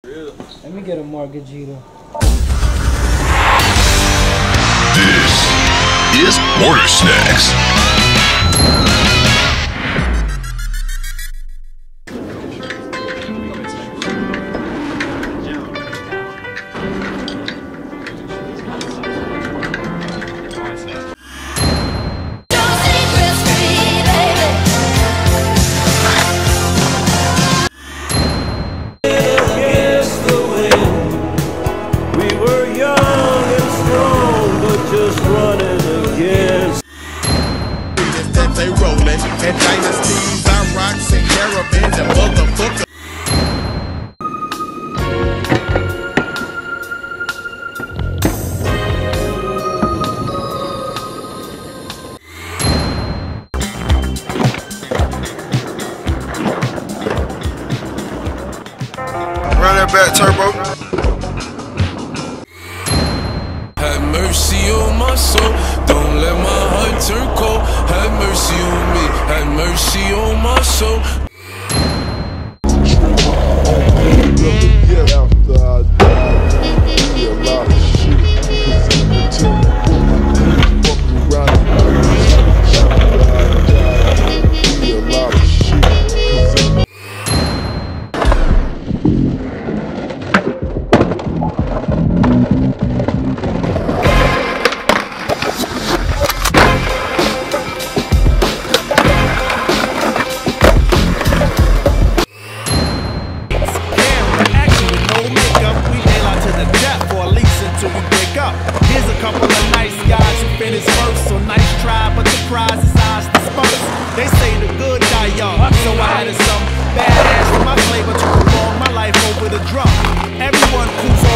Let me get a margarita. This is Border Snacks. They rollin' and dynasties, I'm rocks and caravans and motherfuckers. Run that back, Turbo. Have mercy on my soul, don't let my heart turn cold. Have mercy on me, have mercy on my soul. After I die, be a lot of shit. Cause in the temple, fuck around after I die, be a lot of shit. Cause in Here's a couple of nice guys who finished first. So nice try, but the prize is ours dispersed. They say the good die young, so I added some badass to my flavor to prolong my life over the drum. Everyone who's